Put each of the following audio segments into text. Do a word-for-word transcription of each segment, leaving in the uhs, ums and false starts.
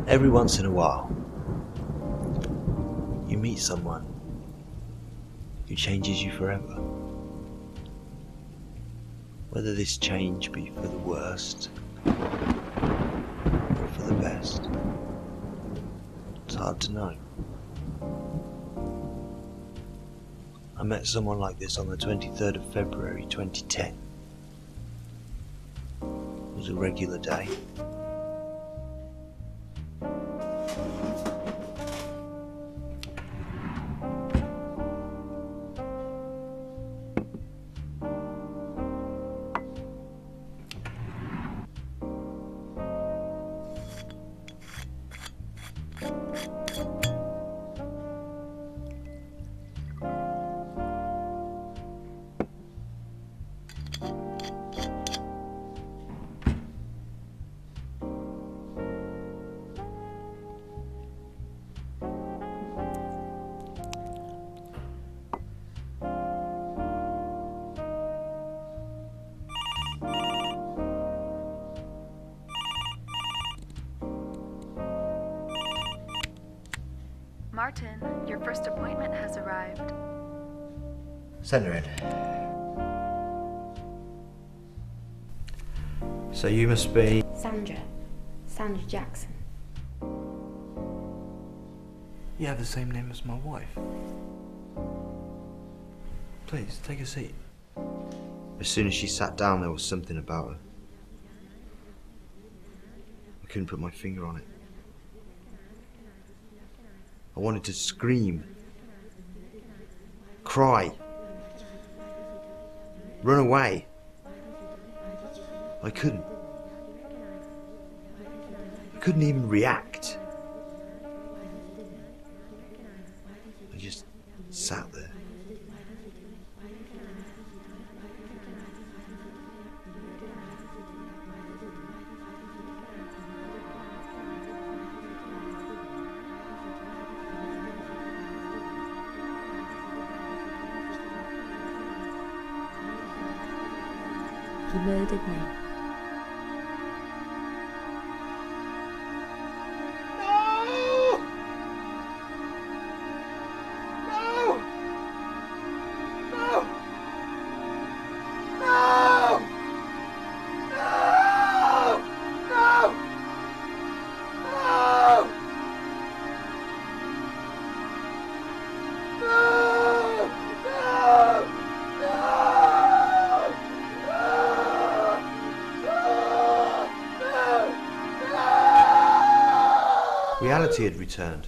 Every once in a while, you meet someone who changes you forever. Whether this change be for the worst or for the best, it's hard to know. I met someone like this on the twenty-third of February twenty ten. It was a regular day. Martin, your first appointment has arrived. Send her in. So you must be... Sandra. Sandra Jackson. You have the same name as my wife. Please, take a seat. As soon as she sat down, there was something about her. I couldn't put my finger on it. I wanted to scream, cry, run away. I couldn't. I couldn't even react. I just sat there. He murdered me. No! No! No! No! No! No! No! Reality had returned.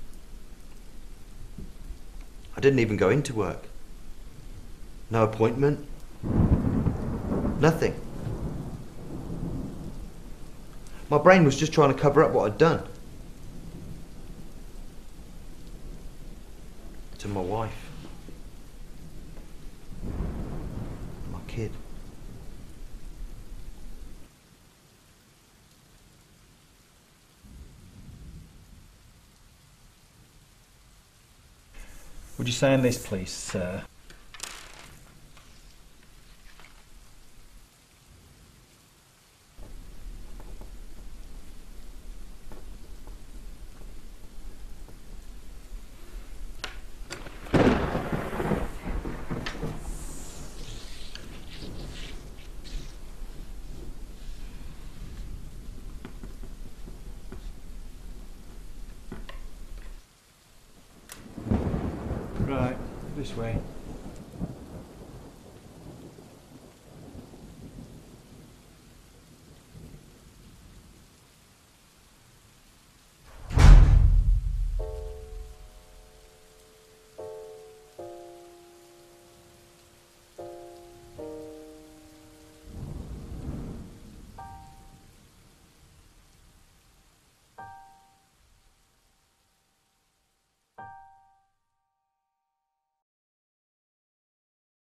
I didn't even go into work. No appointment. Nothing. My brain was just trying to cover up what I'd done. To my wife. My kid. Would you sign this, please, sir? Right, this way.